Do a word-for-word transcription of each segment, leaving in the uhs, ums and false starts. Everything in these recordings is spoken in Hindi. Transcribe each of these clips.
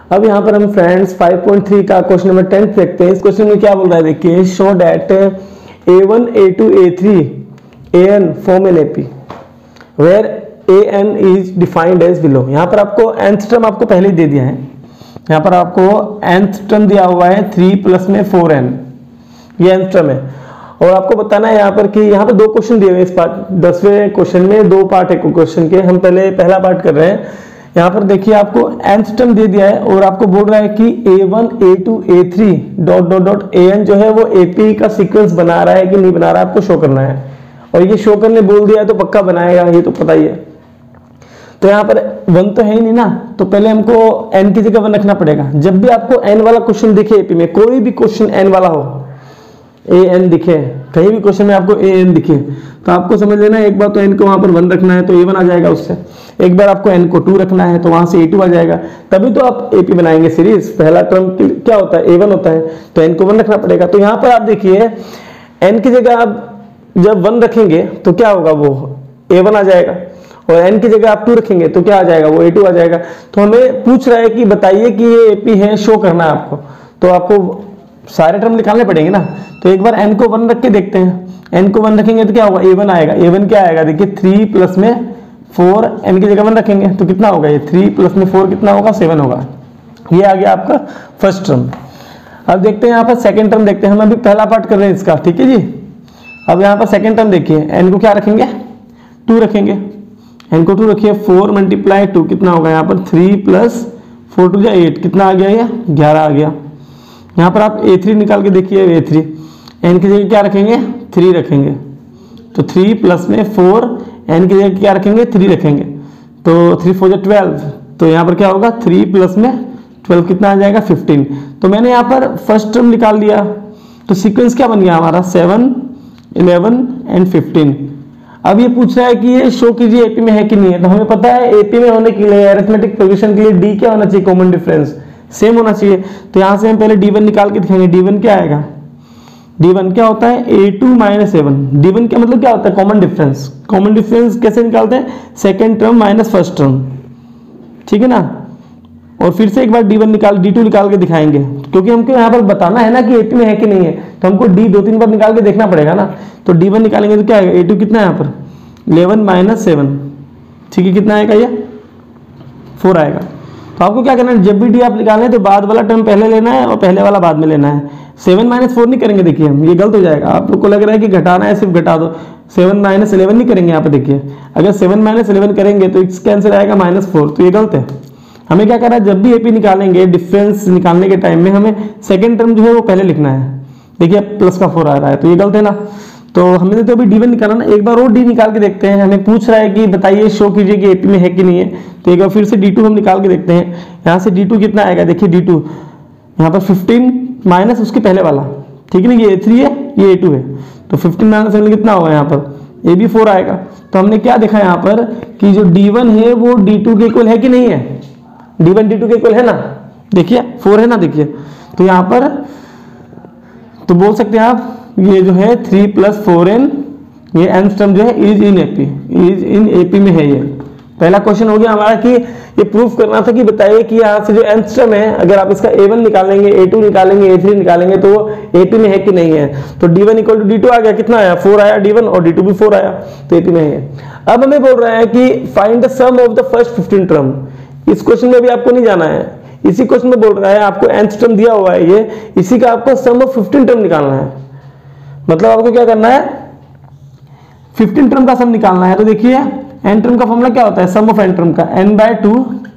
अब यहाँ पर हम फ्रेंड्स फाइव पॉइंट थ्री का क्वेश्चन नंबर टेन देखते हैं। इस क्वेश्चन में क्या बोल रहा है, देखिए show that a one a two a three a n form an AP where a n is defined as below. यहाँ पर आपको nth टर्म आपको पहले ही दे दिया है, यहाँ पर आपको nth टर्म दिया हुआ है थ्री प्लस में फोर एन, ये nth टर्म है। और आपको बताना है यहाँ पर कि यहाँ पर दो क्वेश्चन दिए हुए इस पार्ट दसवें क्वेश्चन में, दो पार्ट है क्वेश्चन के, हम पहले पहला पार्ट कर रहे हैं। यहाँ पर देखिए आपको nth टर्म दे दिया है और आपको बोल रहा है कि a one a two a three dot dot dot a n जो है वो एपी का सीक्वेंस बना रहा है कि नहीं बना रहा है, आपको शो करना है। और ये शो करने बोल दिया है तो पक्का बनाएगा, ये तो पता ही है। तो यहाँ पर वन तो है ही नहीं ना, तो पहले हमको एन की जगह वन रखना पड़ेगा। जब भी आपको एन वाला क्वेश्चन दिखे एपी में, कोई भी क्वेश्चन एन वाला हो, ए एन दिखे, कहीं भी क्वेश्चन में आपको ए एन दिखे, तो आपको समझ लेना है एक बार तो एन को वहां पर वन रखना है तो ए वन आ जाएगा उससे, एक बार आपको एन को टू रखना है तो वहां से ए टू आ जाएगा, तभी तो आप एपी बनाएंगे सीरीज। पहला टर्म क्या होता है, ए वन होता है, तो एन को वन रखना पड़ेगा। तो यहाँ पर आप देखिए एन की जगह आप जब वन रखेंगे तो क्या होगा, वो ए वन आ जाएगा, और एन की जगह आप टू रखेंगे तो क्या आ जाएगा, वो ए टू आ जाएगा। तो हमें पूछ रहा है कि बताइए कि ये एपी है, शो करना है आपको, तो आपको सारे टर्म निकालने पड़ेंगे ना। तो एक बार n को वन रख के देखते हैं, n को वन रखेंगे तो क्या होगा, ए वन आएगा। ए वन क्या आएगा, देखिए थ्री प्लस में फोर, n की जगह वन रखेंगे तो कितना होगा, ये थ्री प्लस में फोर कितना होगा, सेवन होगा। ये आ गया आपका फर्स्ट टर्म। अब देखते हैं यहाँ पर सेकंड टर्म देखते हैं, हम अभी पहला पार्ट कर रहे हैं इसका, ठीक है जी। अब यहाँ पर सेकंड टर्म देखिए, n को क्या रखेंगे, टू रखेंगे, n को टू रखिए, फोर मल्टीप्लाई टू कितना होगा, यहाँ पर थ्री प्लस फोर टू जा एट, कितना आ गया, ये ग्यारह आ गया। यहाँ पर आप ए थ्री निकाल के देखिए, ए थ्री एन की जगह क्या रखेंगे, थ्री रखेंगे, तो थ्री प्लस में फोर, एन की जगह क्या रखेंगे, थ्री रखेंगे, तो थ्री फोर जा ट्वेल्व, तो यहाँ पर क्या होगा, थ्री प्लस में ट्वेल्व कितना आ जाएगा, फिफ्टीन। तो मैंने यहाँ पर फर्स्ट टर्म निकाल दिया, तो सीक्वेंस क्या बन गया हमारा, सेवन इलेवन एंड फिफ्टीन। अब ये पूछ रहा है कि ये शो कीजिए एपी में है कि नहीं है, तो हमें पता है एपी में होने के लिए, अरिथमेटिक प्रोग्रेशन के लिए डी क्या होना चाहिए, कॉमन डिफरेंस सेम होना चाहिए। तो यहाँ से हम पहले डी वन निकाल के दिखाएंगे, डी वन क्या आएगा, डी वन क्या होता है, a two minus a one. D one क्या मतलब क्या होता है, कॉमन डिफरेंस। कॉमन डिफरेंस कैसे निकालते हैं, second term minus first term, ठीक है ना। और फिर से एक बार डी वन निकाल डी टू निकाल के दिखाएंगे, क्योंकि हमको यहाँ पर बताना है ना कि एपी में है कि नहीं है, तो हमको डी दो तीन बार निकाल के देखना पड़ेगा ना। तो डी वन निकालेंगे तो क्या आएगा, ए टू कितना है यहाँ पर, इलेवन माइनस सेवन, ठीक है, कितना आएगा, ये फोर आएगा। तो आपको क्या करना है, जब भी डी आप निकालें तो बाद वाला टर्म पहले लेना है और पहले वाला बाद में लेना है। सेवन माइनस फोर नहीं करेंगे, देखिए हम, ये गलत हो जाएगा। आप लोग को लग रहा है कि घटाना है, सिर्फ घटा दो, सेवन माइनस इलेवन नहीं करेंगे यहाँ पे। देखिए अगर सेवन माइनस इलेवन करेंगे तो इसका आंसर आएगा माइनस फोर, तो ये गलत है। हमें क्या करना है, जब भी एपी निकालेंगे डिफरेंस निकालने के टाइम में हमें सेकेंड टर्म जो है वो पहले लिखना है। देखिए प्लस का फोर आ रहा है, तो ये गलत है ना। तो हमने तो अभी डी वन निकाला ना, एक बार और डी निकाल के देखते हैं। हमें पूछ रहा है कि बताइए शो कीजिए कि एपी में है कि नहीं है, तो एक बार फिर से डी टू हम निकाल के देखते हैं। यहाँ से डी टू कितना आएगा, देखिए डी टू यहाँ पर फिफ्टीन माइनस उसके पहले वाला, ठीक है ना, ये ए थ्री है, ये ए टू है, तो फिफ्टीन माइनस सेवन कितना होगा, यहाँ पर ए भी फोर आएगा। तो हमने क्या देखा यहाँ पर कि जो डी वन है वो डी टू के इक्वल है कि नहीं है, डी वन डी टू के इक्वल है ना, देखिए फोर है ना, देखिए। तो यहाँ पर तो बोल सकते हैं आप ये जो है थ्री प्लस फोर एन, ये एन टर्म जो है is in AP, is in AP में है। ये पहला क्वेश्चन हो गया हमारा कि ये प्रूफ करना था कि बताइए कि यहाँ से जो एन टर्म है, अगर आप इसका ए वन निकालेंगे, ए टू निकालेंगे, ए थ्री निकालेंगे तो वो एपी में है कि नहीं है। तो d one equal to d two आ गया, कितना आया, फोर आया डी वन, और डी टू भी फोर आया, तो एपी में है। अब हमें बोल रहा है कि find the sum of the first fifteen term. इस क्वेश्चन में भी आपको नहीं जाना है, इसी क्वेश्चन में बोल रहा है आपको nth टर्म दिया हुआ है, ये इसी का आपको सम ऑफ फिफ्टीन टर्म निकालना है। मतलब आपको क्या करना है, फिफ्टीन टर्म का सम निकालना है। तो देखिए n टर्म का फॉर्मूला क्या होता है, सम ऑफ n टर्म का n by two,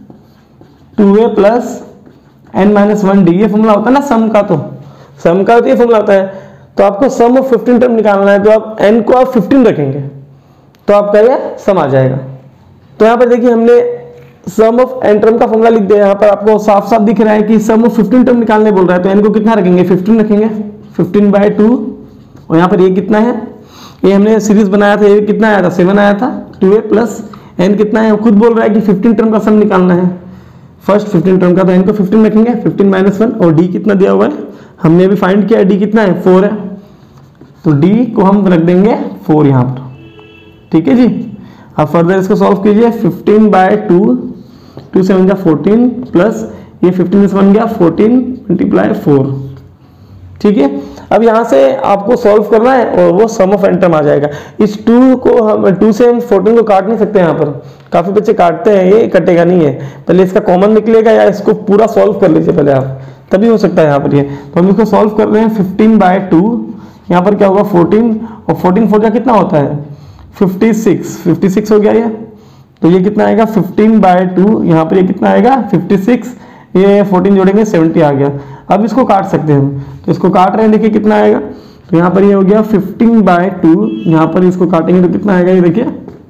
two a plus n minus one d, ये फॉर्मूला होता है ना सम का। तो सम का तो ये फॉर्मूला होता है। तो आपको सम ऑफ फिफ्टीन टर्म निकालना है, तो आप n को आप फिफ्टीन रखेंगे तो आपका ये सम आ जाएगा। तो यहाँ पर देखिए हमने सम ऑफ n टर्म का फॉर्मूला लिख दिया। यहाँ पर आपको साफ साफ दिख रहा है कि सम ऑफ फिफ्टीन टर्म निकालने बोल रहा है, तो n को कितना रखेंगे, फिफ्टीन रखेंगे, फिफ्टीन बाय टू, और यहाँ पर ये कितना है, ये हमने सीरीज बनाया था, ये कितना आया था, सेवन आया था, टू ए प्लस एन कितना है, खुद बोल रहा है कि फिफ्टीन टर्म का सम निकालना है, फर्स्ट फिफ्टीन टर्म का। तो एन को फिफ्टीन रखेंगे, फिफ्टीन माइनस वन, और डी कितना दिया हुआ है हमने अभी फाइंड किया, डी कितना है, फोर है, तो डी को हम रख देंगे फोर यहाँ पर, ठीक है जी। अब फर्दर इसको सॉल्व कीजिए, fifteen by two, two seven जा फोर्टीन प्लस ये फिफ्टीन से बन गया फोर्टीन मल्टीप्लाई फोर। ठीक है, अब यहाँ से आपको सॉल्व करना है और वो सम ऑफ एन टर्म आ जाएगा। इस टू को हम टू से हम फोर्टीन को काट नहीं सकते, यहाँ पर काफी बच्चे काटते हैं, ये कटेगा नहीं है। पहले इसका कॉमन निकलेगा या इसको पूरा सॉल्व कर लीजिए पहले आप, तभी हो सकता है यहाँ पर ये। तो हम इसको सॉल्व कर रहे हैं, फिफ्टीन बाय टू, यहाँ पर क्या होगा फोर्टीन, और फोर्टीन फोर का कितना होता है फिफ्टी सिक्स, फिफ्टी सिक्स हो गया ये। तो ये कितना आएगा फिफ्टीन बाय टू, यहाँ पर ये कितना आएगा फिफ्टी सिक्स, ये फोर्टीन जोड़ेंगे सेवेंटी आ गया। अब इसको काट सकते हैं हम, तो इसको काट रहे हैं, देखिए कितना आएगा। तो यहाँ पर ये हो गया फिफ्टीन बाय टू, यहाँ पर इसको काटेंगे तो कितना आएगा, ये देखिए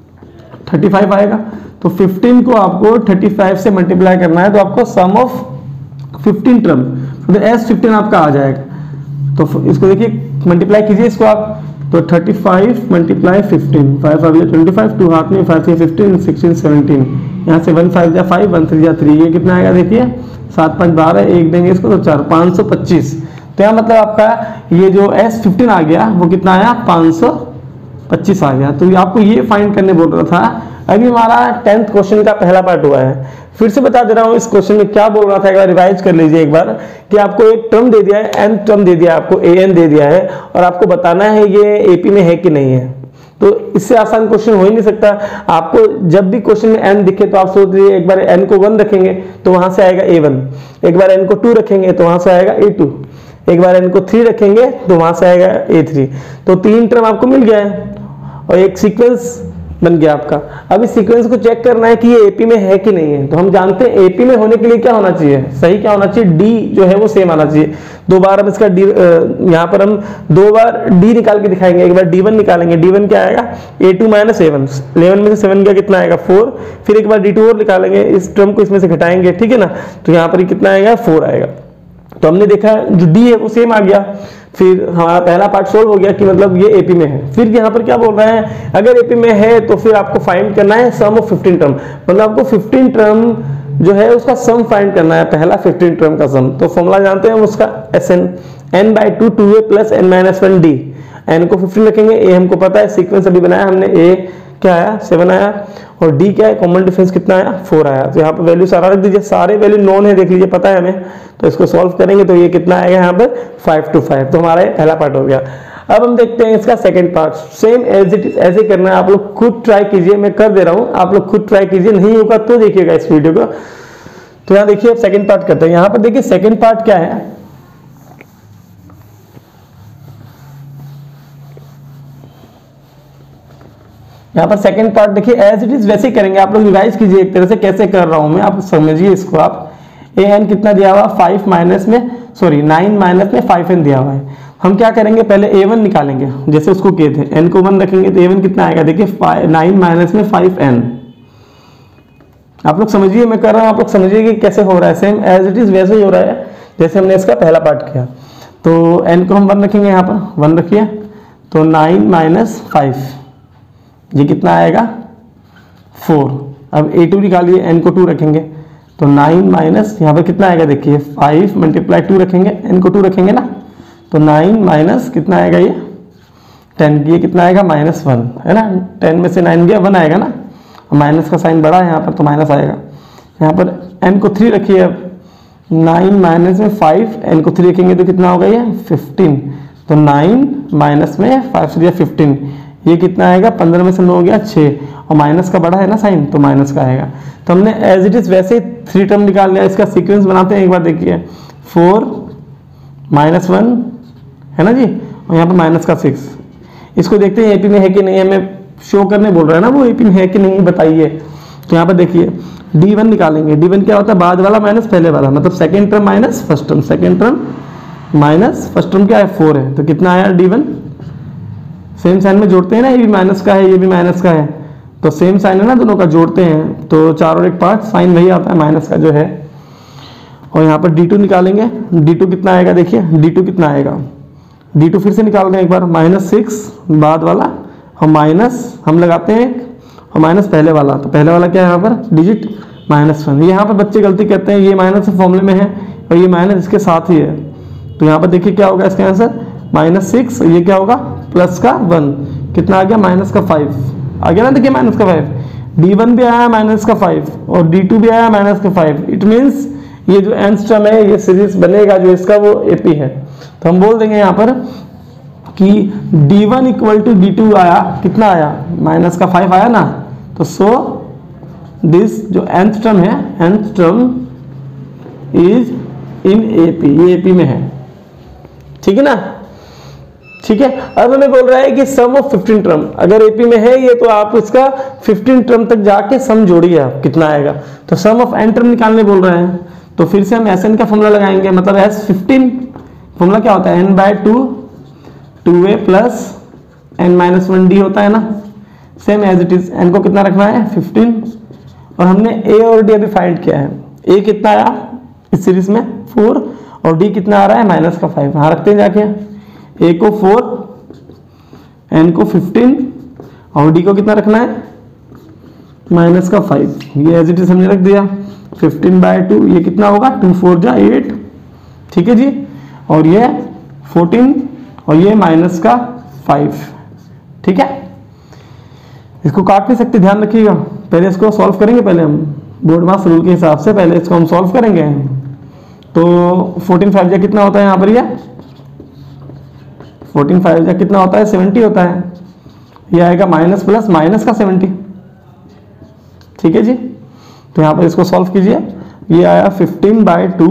थर्टी फाइव आएगा। तो फिफ्टीन को आपको थर्टी फाइव से मल्टीप्लाई करना है, तो आपको सम ऑफ फिफ्टीन टर्म, तो एस फिफ्टीन आपका आ जाएगा। तो इसको देखिए मल्टीप्लाई कीजिए इसको आप, तो thirty five multiply fifteen, five five twenty five, two हाथ में फाइव से फिफ्टीन, सिक्सटीन सेवनटीन, यहाँ से वन फाइव जा फाइव, वन थ्री जा थ्री, ये कितना आएगा देखिए सात पाँच बारह, एक देंगे इसको तो चार, पाँच सौ पच्चीस। तो यहाँ मतलब आपका ये जो एस फिफ्टीन आ गया वो कितना आया पाँच सौ पच्चीस आ गया। तो आपको ये फाइंड करने बोल रहा था। अभी हमारा टेंथ क्वेश्चन का पहला पार्ट हुआ है, फिर से बता दे रहा हूँ इस क्वेश्चन में क्या बोल रहा था, एक बार रिवाइज कर लीजिए एक बार, कि आपको एक टर्म दे दिया है, एन टर्म दे दिया है आपको, ए एन दे दिया है, और आपको बताना है ये एपी में है कि नहीं है। तो इससे आसान क्वेश्चन हो ही नहीं सकता। आपको जब भी क्वेश्चन में एन दिखे तो आप सोच लीजिए, एक बार एन को वन रखेंगे तो वहां से आएगा ए वन, एक बार एन को टू रखेंगे तो वहां से आएगा ए टू, एक बार एन को थ्री रखेंगे तो वहां से आएगा ए थ्री। तो तीन टर्म आपको मिल गया है और एक सीक्वेंस बन गया आपका। अब इस सीक्वेंस को चेक करना है कि ये एपी में है कि नहीं है। तो हम जानते हैं एपी में होने के लिए क्या होना चाहिए, सही क्या होना चाहिए, डी जो है वो सेम आना चाहिए। दो बार हम इसका डी, यहाँ पर हम दो बार डी निकाल के दिखाएंगे, एक बार डी वन निकालेंगे, डी वन क्या आएगा a two minus a one, eleven में से सेवन का कितना आएगा फोर, फिर एक बार डी टू और निकालेंगे, इस टर्म को इसमें से घटाएंगे, ठीक है ना। तो यहाँ पर कितना आएगा फोर आएगा। तो हमने देखा जो डी है वो सेम आ गया। फिर हमारा पहला पार्ट सोल्व हो गया कि मतलब ये एपी में है। फिर यहाँ पर क्या बोल रहे हैं, अगर एपी में है तो फिर आपको फाइंड करना है सम ऑफ फिफ्टीन टर्म, मतलब आपको फिफ्टीन टर्म जो है उसका सम फाइंड करना है, पहला फिफ्टीन टर्म का सम। तो फॉर्मूला जानते हैं उसका, S n, n by two, two a plus n minus one d. N को फिफ्टीन रखेंगे, ए हमको पता है, सीक्वेंस अभी बनाया हमने, ए क्या आया सेवन आया, और डी क्या है कॉमन डिफरेंस कितना आया फोर आया। तो यहाँ पर वैल्यू सारा रख दीजिए, सारे वैल्यू नोन है देख लीजिए, पता है हमें। तो इसको सॉल्व करेंगे तो ये कितना आएगा यहाँ पर फाइव टू फाइव। तो हमारा पहला पार्ट हो गया। अब हम देखते हैं इसका second part, same as it is ऐसे करना है। आप लोग खुद ट्राई कीजिए, मैं कर दे रहा हूँ, आप लोग खुद ट्राई कीजिए, नहीं होगा तो देखिएगा इस वीडियो को। तो यहाँ देखिए सेकंड पार्ट करते हैं। यहाँ पर देखिए सेकंड पार्ट क्या है, यहाँ पर सेकंड पार्ट देखिए एज इट इज वैसे ही करेंगे। आप लोग रिवाइज कीजिए एक तरह से, कैसे कर रहा हूं मैं, आप समझिए इसको। आप ए एन कितना दिया हुआ फाइव माइनस में सॉरी नाइन माइनस में फाइव एन दिया हुआ है। हम क्या करेंगे पहले ए वन निकालेंगे, जैसे उसको किए थे, एन को वन रखेंगे तो ए वन कितना आएगा देखिए नाइन माइनस में फाइव एन। आप लोग समझिए मैं कर रहा हूँ, आप लोग समझिए कि कैसे हो रहा है, सेम एज इट इज वैसे ही हो रहा है जैसे हमने इसका पहला पार्ट किया। तो एन को हम वन रखेंगे, यहाँ पर वन रखिए, तो नाइन माइनस फाइव ये कितना आएगा फोर। अब ए टू निकालिए, एन को टू रखेंगे तो नाइन माइनस यहाँ पर कितना आएगा देखिए फाइव मल्टीप्लाई टू रखेंगे, एन को टू रखेंगे ना, तो नाइन माइनस कितना आएगा ये टेन, ये कितना आएगा माइनस वन है ना, टेन में से नाइन गया वन आएगा ना, माइनस का साइन बड़ा है यहाँ पर तो माइनस आएगा। यहाँ पर एन को थ्री रखिए, अब नाइन माइनस में फाइव, एन को थ्री रखेंगे तो कितना होगा ये फिफ्टीन, तो नाइन माइनस में फाइव से दिया फिफ्टीन, ये कितना आएगा पंद्रह में से नौ हो गया छः, और माइनस का बड़ा है ना साइन तो माइनस का आएगा। तो हमने एज इट इज वैसे ही थ्री टर्म निकाल लिया। इसका सीक्वेंस बनाते हैं एक बार देखिए, फोर माइनस वन है ना जी, और यहाँ पर माइनस का सिक्स। इसको देखते हैं एपी में है कि नहीं, हमें शो करने बोल रहा है ना वो एपी में है कि नहीं बताइए। तो यहाँ पर देखिए डी वन निकालेंगे, डी वन क्या होता है बाद वाला माइनस पहले वाला, मतलब second term minus first term, second term minus first term क्या है फोर है, तो कितना आया डी वन, सेम साइन में जोड़ते हैं ना, ये भी माइनस का है ये भी माइनस का है, तो सेम साइन है ना दोनों का, जोड़ते हैं तो चार और एक पार्ट साइन वही आता है माइनस का जो है। और यहाँ पर डी टू निकालेंगे, डी टू कितना आएगा देखिए, डी टू कितना आएगा, डी टू फिर से निकाल दें एक बार, माइनस सिक्स बाद वाला और माइनस हम लगाते हैं और माइनस पहले वाला, तो पहले वाला क्या है यहाँ पर डिजिट माइनस वन। यहाँ पर बच्चे गलती करते हैं, ये माइनस फॉर्मूले में है और ये माइनस इसके साथ ही है, तो यहाँ पर देखिए क्या होगा इसका आंसर माइनस सिक्स, ये क्या होगा प्लस का वन, कितना आ गया माइनस का फाइव आ गया ना, देखिए माइनस का फाइव, डी वन भी आया माइनस का फाइव और डी टू भी आया माइनस का फाइव। इट मीन्स ये जो एंगस्ट्रॉम है, ये सीरीज बनेगा जो इसका वो एपी है। तो हम बोल देंगे यहाँ पर कि d one equal to d two आया, कितना आया, माइनस का फाइव आया ना, तो सो दिस जो nth टर्म है, nth term is in AP, ये एपी में है, ठीक है ना। ठीक है, अब हमें बोल रहा है कि सम ऑफ फिफ्टीन टर्म, अगर एपी में है ये तो आप इसका फिफ्टीन टर्म तक जाके सम जोड़िए, आप कितना आएगा। तो सम ऑफ एन टर्म निकालने बोल रहे हैं, तो फिर से हम एस एन का फॉर्मूला लगाएंगे, मतलब एस फिफ्टीन फॉर्मूला क्या होता है, n by two, two a plus n minus one d होता है ना, same as it is. N को कितना रखना है, फिफ्टीन, और हमने ए और डी अभी फाइंड किया है। ए कितना आया इस सीरीज में, फोर, और डी कितना आ रहा है, माइनस का फाइव। हाँ रखते हैं जाके, ए को फोर, एन को फिफ्टीन, और डी को कितना रखना है, माइनस का फाइव। ये एज इट इज हमने रख दिया। फिफ्टीन बाय टू, ये कितना होगा, टू फोर जा एट, ठीक है जी, और ये फोर्टीन, और ये माइनस का फाइव, ठीक है। इसको काट नहीं सकते, ध्यान रखिएगा, पहले इसको सॉल्व करेंगे, पहले हम बोर्ड मास रूल के हिसाब से पहले इसको हम सॉल्व करेंगे। तो फोर्टीन फाइव जा कितना होता है यहाँ पर, ये फोर्टीन फाइव जा कितना होता है, सेवेंटी होता है। ये आएगा माइनस प्लस माइनस का सेवेंटी, ठीक है जी। तो यहाँ पर इसको सॉल्व कीजिए, ये आया फिफ्टीन बाय टू,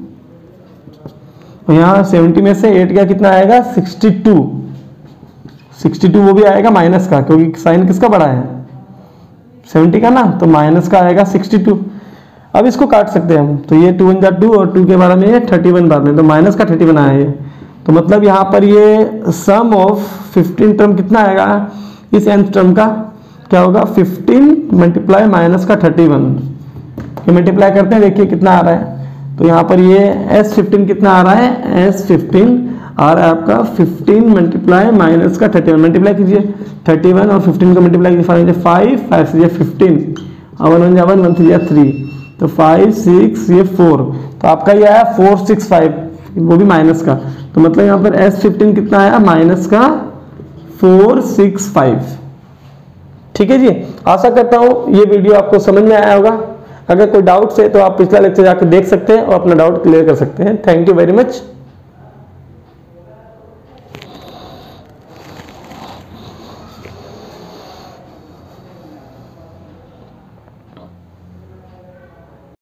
और यहाँ सेवेंटी में से एट गया, कितना आएगा, सिक्सटी टू। सिक्सटी टू वो भी आएगा माइनस का, क्योंकि साइन किसका बड़ा है, सेवेंटी का ना, तो माइनस का आएगा सिक्सटी टू। अब इसको काट सकते हैं हम, तो ये टू वन जा टू, और टू के बारे में ये थर्टी वन बाद में, तो माइनस का थर्टी वन आया ये। तो मतलब यहाँ पर ये सम ऑफ फिफ्टीन टर्म कितना आएगा, इस nth टर्म का क्या होगा, फिफ्टीन मल्टीप्लाई माइनस का थर्टी वन। ये मल्टीप्लाई करते हैं, देखिए कितना आ रहा है। तो यहाँ पर ये एस फिफ्टीन कितना आ रहा है, एस फिफ्टीन आ रहा है आपका फिफ्टीन मल्टीप्लाई माइनस का थर्टी वन। मल्टीप्लाई कीजिए, थर्टी वन और फिफ्टीन को मल्टीप्लाई कीजिए, फाइव, फाइव से फिफ्टीन, और वन वन जा वन, वन थ्री जा थ्री, तो फाइव सिक्स, ये फोर, तो आपका ये आया फोर सिक्स फाइव, वो भी माइनस का। तो मतलब यहाँ पर एस फिफ्टीन कितना आया, माइनस का फोर सिक्स फाइव, ठीक है जी। आशा करता हूँ ये वीडियो आपको समझ में आया होगा। अगर कोई डाउट्स है तो आप पिछला लेक्चर जाकर देख सकते हैं और अपना डाउट क्लियर कर सकते हैं। Thank you very much.